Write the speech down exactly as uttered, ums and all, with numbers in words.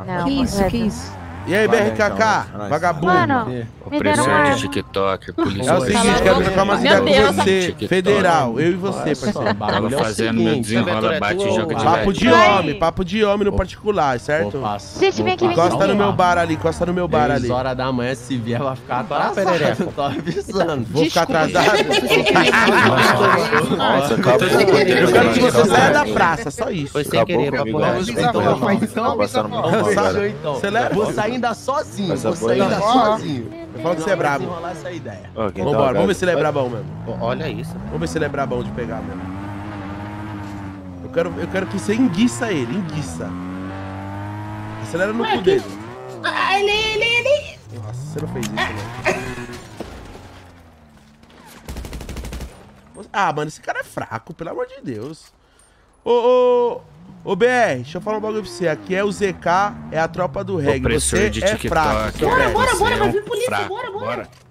Não, Que isso, correto. que isso? E aí, B R K K, Mano, vagabundo. Mano, me deram Opressor arma. de TikTok, É polícia. o seguinte, quero trocar umas Meu ideias com Deus. você, TikTok. federal, eu e você, Olha só, parceiro. o bagulho Tava é o fazendo meu seguinte, desenrola, bate e joga de Papo leve. de homem, papo de homem no particular, certo? Gente, vem aqui, vem aqui. Encosta no meu bar ali, encosta no meu bar ali. dez horas da manhã, se vier, vai ficar atrasado. Tô avisando. Vou ficar atrasado? Nossa, acabou. Eu quero que você saia da praça, só isso. Foi sem querer, papo reto. Então, mas então, Passando muito Vamos mal, fechou, cara. então. Você leva? Vou sair ainda sozinho, Mas vou é sair boa ainda ideia. sozinho. Eu falo que você é brabo. Vamos desenrolar essa ideia. Ó, quem tá Vambora, ligado? vamos ver se ele é brabão mesmo. Olha isso. Vamos ver se ele é brabão de pegar mesmo. Eu quero, eu quero que você enguiça ele, enguiça. Acelera no cu dele. Ah, ele, ele, ele. Nossa, você não fez isso, não. Ah, mano, esse cara é fraco, pelo amor de Deus. Ô, ô, ô, B R, deixa eu falar um bagulho pra você. Aqui é o Z K, é a tropa do reggae. Opressor Você de é TikTok. fraco, seu Bora, B R. bora, bora, Você é vai um vir polícia, fraco, bora, bora. bora.